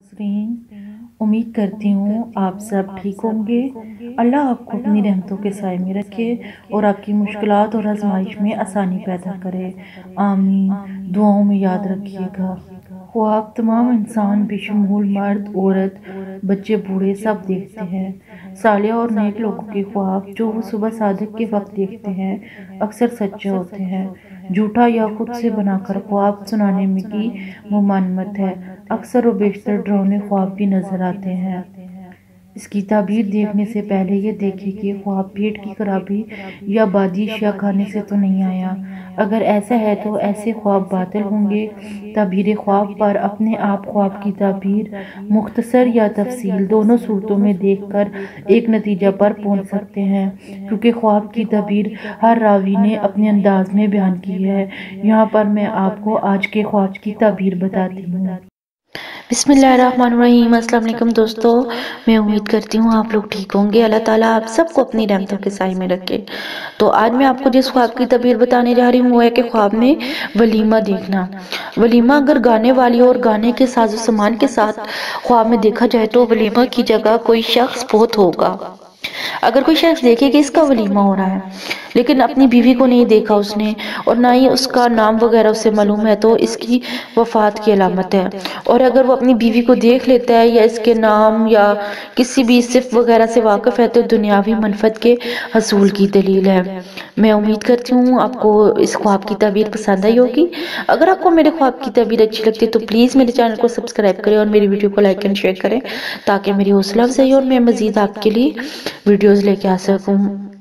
امید کرتی ہوں آپ سب ٹھیک ہوں گے۔ اللہ آپ کو اپنی رحمتوں کے سائے میں رکھے اور آپ کی مشکلات اور آزمائش میں آسانی پیدا کرے، آمین۔ دعاؤں میں یاد رکھیے گا۔ خواب تمام انسان بشمول مرد، عورت، بچے، بوڑھے سب دیکھتے ہیں۔ صالح اور نیک لوگوں کے خواب جو وہ صبح صادق کے وقت دیکھتے ہیں اکثر سچے ہوتے ہیں۔ جھوٹا یا خود سے بنا کر خواب سنانے میں کی ممانعت ہے۔ اکثر و بیشتر ڈراؤنے خواب بھی نظر آتے ہیں۔ اس کی تعبیر دیکھنے سے پہلے یہ دیکھیں کہ خواب پیٹ کی خرابی یا بادی اشیاء کھانے سے تو نہیں آیا۔ اگر ایسا ہے تو ایسے خواب باطل ہوں گے۔ تعبیر خواب پر اپنے آپ خواب کی تعبیر مختصر یا تفصیل دونوں صورتوں میں دیکھ کر ایک نتیجہ پر پہنچ سکتے ہیں، کیونکہ خواب کی تعبیر ہر راوی نے اپنے انداز میں بیان کی ہے۔ یہاں پر میں آپ کو آج کے خواب کی تعبیر بتاتی ہوں۔ بسم اللہ الرحمن الرحیم۔ السلام علیکم دوستو، میں امید کرتی ہوں آپ لوگ ٹھیک ہوں گے۔ اللہ تعالیٰ آپ سب کو اپنی رحمتوں کے سائے میں رکھے۔ تو آج میں آپ کو جس خواب کی تعبیر بتانے جا رہی ہوں وہ ہے کہ خواب میں ولیمہ دیکھنا۔ ولیمہ اگر گانے والی اور گانے کے ساز و سامان کے ساتھ خواب میں دیکھا جائے تو ولیمہ کی جگہ کوئی شخص فوت ہوگا۔ اگر کوئی شخص دیکھے کہ اس کا ولیمہ ہو رہا ہے لیکن اپنی بیوی کو نہیں دیکھا اس نے اور نہ ہی اس کا نام وغیرہ اسے معلوم ہے تو اس کی وفات کی علامت ہے۔ اور اگر وہ اپنی بیوی کو دیکھ لیتا ہے یا اس کے نام یا کسی بھی صفت وغیرہ سے واقف ہے تو دنیاوی منفعت کے حصول کی دلیل ہے۔ میں امید کرتی ہوں آپ کو اس خواب کی تعبیر پسند آئی ہوگی۔ اگر آپ کو میرے خواب کی تعبیر اچھی لگتی ہے تو پلیز میرے چینل کو سبسکرائب کریں اور میری ویڈیو کو لائک اینڈ شیئر کریں تاکہ میری حوصلہ افزائی اور میں مزید آپ کے لیے ویڈیوز لے کے آ سکوں۔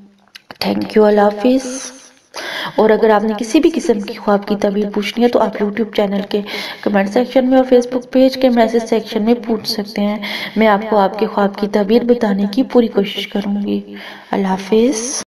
تھینک یو، اللہ حافظ۔ اور اگر آپ نے کسی بھی قسم کی خواب کی تعبیر پوچھنی ہے تو آپ یوٹیوب چینل کے کمنٹ سیکشن میں اور فیس بک پیج کے میسج سیکشن میں پوچھ سکتے ہیں۔ میں آپ کو آپ کے خواب کی تعبیر بتانے کی پوری کوشش کروں گی۔ اللہ حافظ۔